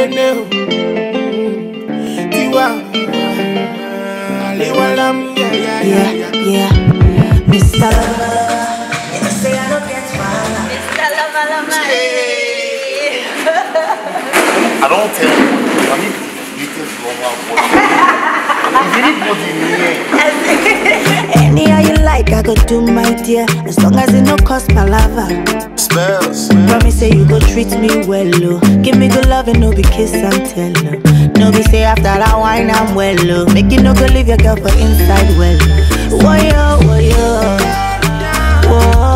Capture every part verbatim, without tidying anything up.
know. Tiwa, Aliwalam, yeah, yeah, yeah, yeah, yeah. Mister Lover, you say I don't get far. Mister Lover, Lover, I don't tell you. I need to longer body. You need body in any how you like, I go do my dear. As long as it no cost palava. Spells. Promise say you go treat me well, oh. Give me good love and no be kiss and tell, oh. No be say after that wine I'm well, oh. Make you no go leave your girl for inside well. Whoa yo, whoa yo. Whoa.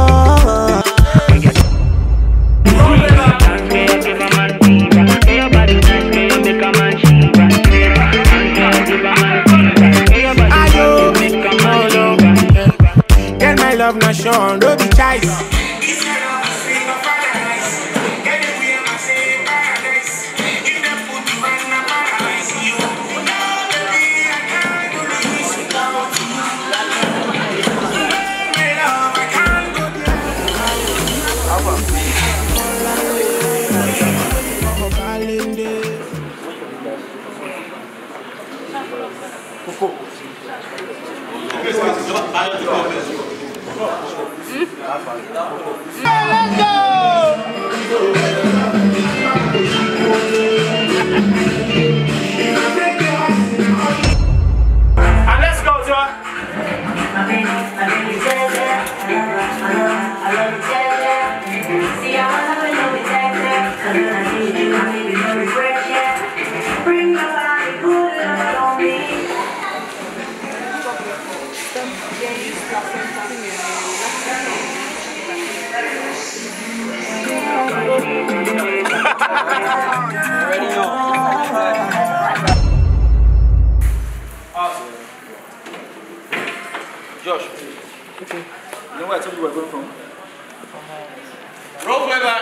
Get my love not shown, don't be choice. Let's go! And let's go, Joe. Bring your body, put it on me. Josh, okay. You know where I told you we were going from? Roll playback.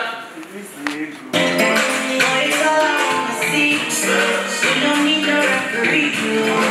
We don't need no referee.